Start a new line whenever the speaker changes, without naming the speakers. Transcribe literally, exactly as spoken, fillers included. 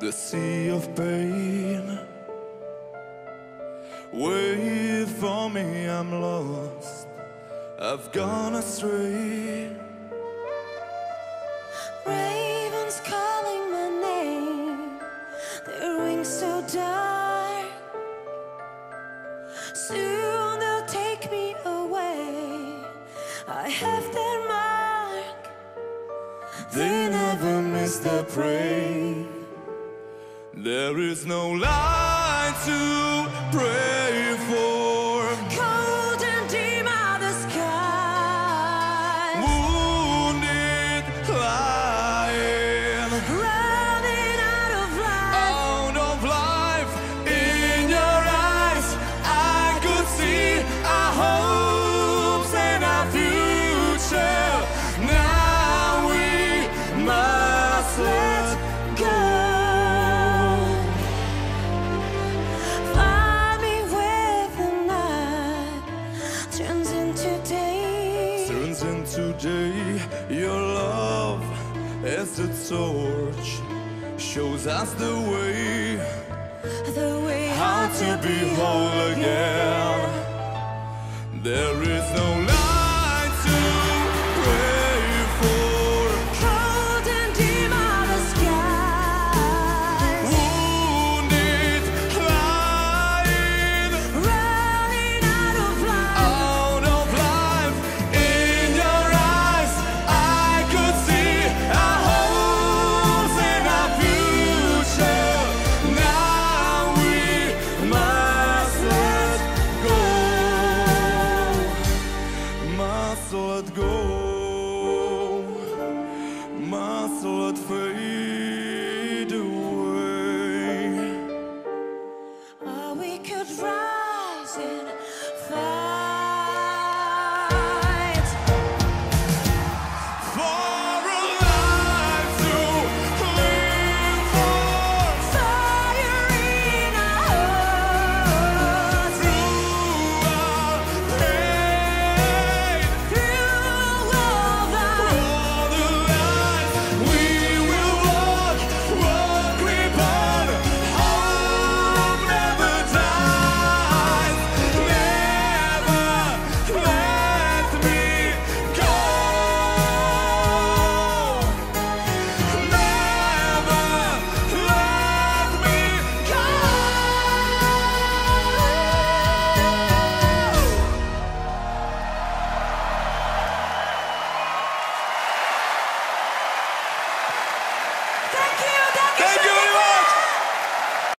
the sea of pain. Wait for me, I'm lost, I've gone astray.
Ravens calling my name, their wings so dark. Soon they'll take me away, I have their mark.
They never miss their prey. There is no light to pray for.
Cold and dim are the skies.
Wounded, lying,
Running out of life.
out of life. In your eyes, I could see our hopes and our future. Now we must let go.
Find me where the night turns into day.
Turns into day. Your love as the torch shows us the way,
The way
how to be whole again. There is no